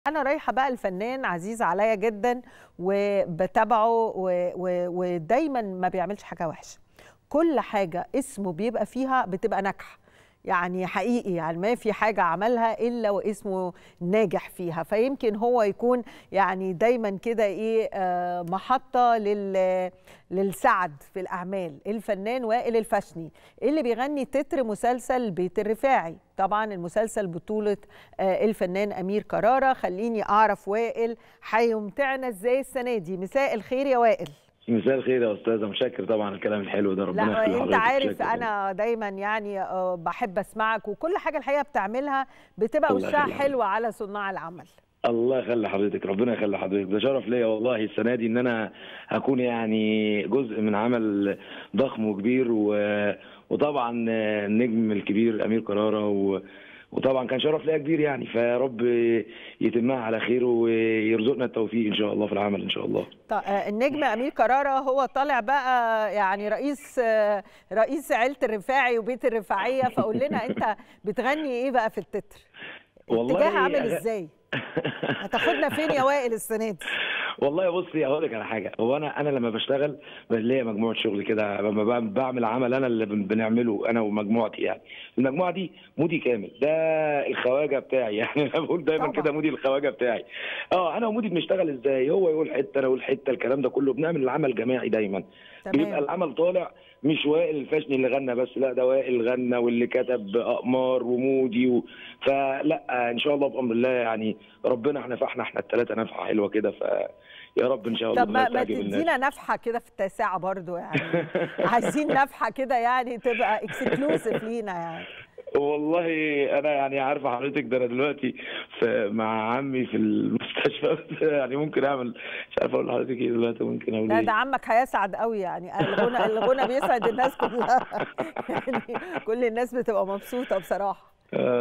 أنا رايحة بقى لفنان عزيز عليا جدًا وباتابعه ودايمًا ما بيعملش حاجة وحشة، كل حاجة اسمه بيبقى فيها بتبقى ناجحة، يعني حقيقي يعني ما في حاجة عملها إلا واسمه ناجح فيها، فيمكن هو يكون يعني دايمًا كده إيه محطة للسعد في الأعمال، الفنان وائل الفاشني اللي بيغني تتر مسلسل بيت الرفاعي، طبعًا المسلسل بطولة الفنان أمير كرارة. خليني أعرف وائل هيمتعنا إزاي السنة دي؟ مساء الخير يا وائل. مساء الخير يا أستاذة، متشكر طبعًا الكلام الحلو ده، ربنا يخلي لأ أنت حضرتك. عارف متشكر والله. أنا دايمًا يعني باحب أسمعك وكل حاجة الحقيقة بتعملها بتبقى الله وشها يخلي حضرتك. حلو على صناع العمل. الله يخلي حضرتك، ربنا يخلي حضرتك، ده شرف ليّا والله السنة دي إن أنا هاكون يعني جزء من عمل ضخم وكبير وطبعًا النجم الكبير أمير كرارة وطبعًا كان شرف ليّا كبير يعني، فيا رب يتمها على خير ويرزقنا التوفيق إن شاء الله في العمل إن شاء الله. النجم أمير كرارة هو طالع بقى يعني رئيس عيلة الرفاعي وبيت الرفاعية، فقُل لنا أنت بتغني إيه بقى في التتر؟ الاتجاه والله عامل إزاي؟ هتاخدنا فين يا وائل السنة دي؟ والله بُصّي هاقول لِك على حاجة، هو أنا لمّا باشتغل ليّا مجموعة شغل كده لمّا باعمل عمل أنا اللي بنعمله أنا ومجموعتي يعني، المجموعة دي مودي كامل، ده الخواجة بتاعي يعني أنا باقول دايمًا كده طبعًا. مودي الخواجة بتاعي، أنا ومودي بنشتغل إزاي، هو يقول حتة أنا أقول حتة الكلام ده كله، بنعمل العمل جماعي دايمًا، بيبقى تمام. العمل طالع مش وائل الفاشني اللي غنى بس، لأ ده وائل غنى واللي كتب أقمار ومودي فلأ إن شاء الله بأمر الله يعني ربنا نفعنا إحنا ال3 نفحة حلوة كده يا رب إن شاء طب الله ما تعجب الناس. تدينا نفحة كده في التاسعة برضه يعني عايزين نفحة كده يعني تبقى exclusive لينا يعني. والله أنا يعني عارفة حضرتك ده أنا دلوقتي مع عمي في المستشفى يعني ممكن أعمل مش عارف أقول لحضرتك إيه دلوقتي ممكن أقول لا ده إيه. عمك هيسعد قوي يعني الغنى بيسعد الناس كلها يعني كل الناس بتبقى مبسوطة بصراحة.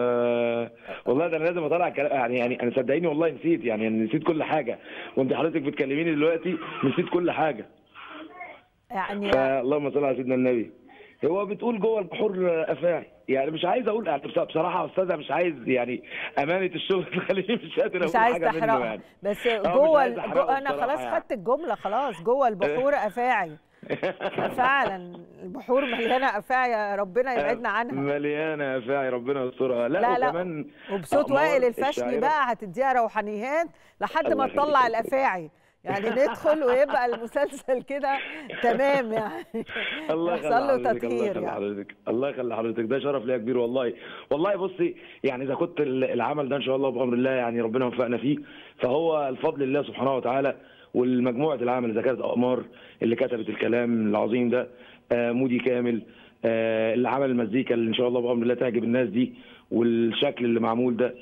والله ده أنا لازم أطلع يعني أنا صدقيني والله نسيت يعني أنا نسيت كل حاجة وأنت حضرتك بتكلميني دلوقتي نسيت كل حاجة. يعني فاللهم صل على سيدنا النبي. هو بتقول جوه البحور افاعي يعني مش عايز اقول يعني بصراحه يا استاذه مش عايز يعني امانه الشغل تخليني مش قادر مش اقول عايز حاجه منه تحرقها يعني. بس مش عايز احرقه انا بصراحه خلاص يعني. خدت الجملة خلاص جوه البحور افاعي. فعلا البحور مليانة افاعي ربنا يبعدنا عنها. مليانه افاعي ربنا يسترها لا لا وكمان وبصوت وائل اقمار الفاشني الشاعره. بقى هتديها روحانيات لحد الله ما يخليك تطلع يا استاذ. الافاعي يعني ندخل ويبقى المسلسل كده تمام يعني الله يحصل يخلي له حضرتك الله تطهير يخلي يعني. حضرتك الله يخلي حضرتك ده شرف ليا كبير والله. والله بصي يعني اذا كنت العمل ده ان شاء الله بامر الله يعني ربنا وفقنا فيه فهو الفضل لله سبحانه وتعالى والمجموعه العمل اذا كانت اقمار اللي كتبت الكلام العظيم ده مودي كامل اللي عمل المزيكا اللي ان شاء الله بامر الله تعجب الناس دي والشكل اللي معمول ده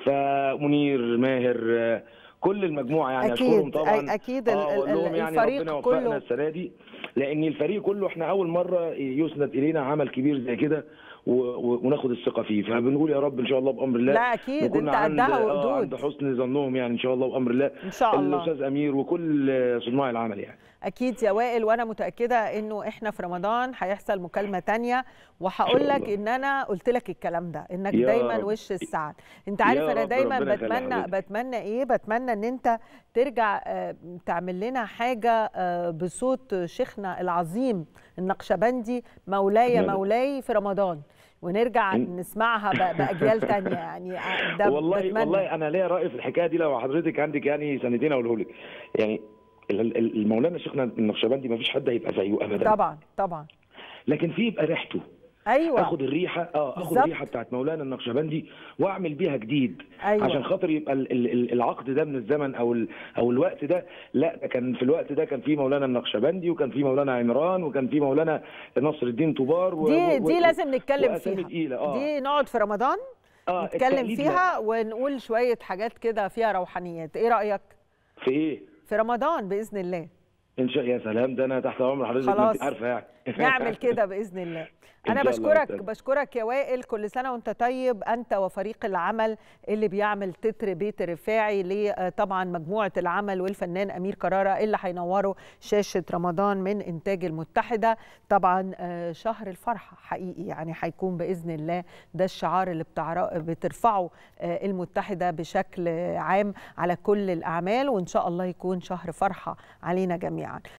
فمنير ماهر كل المجموعه يعني اشكرهم اكيد طبعا. اكيد واقول لهم يعني ربنا الفريق وفقنا كله. السنه دي لان الفريق كله احنا اول مره يسند الينا عمل كبير زي كده وناخد الثقه فيه فبنقول يا رب ان شاء الله بامر الله لا اكيد نكون انت قدها عند وقدود. حسن ظنهم يعني ان شاء الله بامر الله. ان شاء الله. الاستاذ امير وكل صناع العمل يعني. أكيد يا وائل وأنا متأكدة إنه إحنا في رمضان هيحصل مكالمة تانية ان شاء وهقول لك الله إن أنا قلت لك الكلام ده إنك يا دايما رب. وش السعد. أنت عارف يا أنا رب دايما ربنا يخلي بتمنى حضرتك. بتمنى إيه؟ بتمنى إن أنت ترجع تعمل لنا حاجة بصوت شيخنا العظيم النقشبندي مولاي ماذا؟ مولاي في رمضان ونرجع نسمعها بأجيال تانية يعني ده والله بتمنى. والله انا ليا راي في الحكايه دي لو حضرتك عندك يعني سنتين اقوله لك يعني المولانا شيخنا النقشبندي ما فيش حد هيبقى زيه ابدا. طبعا طبعا. لكن في يبقى ريحته أيوه اخد الريحه اخد الريحه بالظبط. بتاعت مولانا النقشبندي واعمل بيها جديد عشان أيوه خاطر يبقى العقد ده من الزمن او الوقت ده لا ده كان في الوقت ده كان في مولانا النقشبندي وكان في مولانا عمران وكان في مولانا نصر الدين طوبار دي لازم نتكلم واسامي فيها. تقيله دي نقعد في رمضان نتكلم التقليد لا. فيها ونقول شوية حاجات كده فيها روحانيات. ايه رأيك؟ في ايه؟ في رمضان بإذن الله. ان شاء يا سلام ده انا تحت امر حضرتك ما انت خلاص عارفه يعني. نعمل كده باذن الله. انا بشكرك يا وائل، كل سنه وانت طيب، انت وفريق العمل اللي بيعمل تتر بيت الرفاعي طبعا مجموعه العمل والفنان امير كرارة اللي هينوروا شاشه رمضان من انتاج المتحده. طبعا شهر الفرحه حقيقي، يعني هيكون باذن الله ده الشعار اللي بترفعه المتحده بشكل عام على كل الاعمال، وان شاء الله يكون شهر فرحه علينا جميعا.